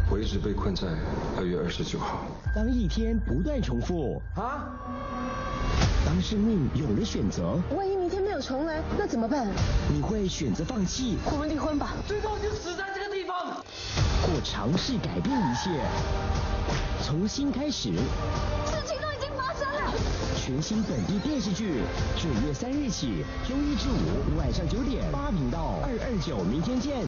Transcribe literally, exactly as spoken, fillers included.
我一直被困在二月二十九号。 当一天不断重复啊， 当生命有了选择， 万一明天没有重来，那怎么办？ 你会选择放弃， 我们离婚吧， 最后就死在这个地方， 或尝试改变一切，重新开始。 事情都已经发生了。 全新本地电视剧，九月三日起，周一至五晚上九点，八频道二二九，明天见。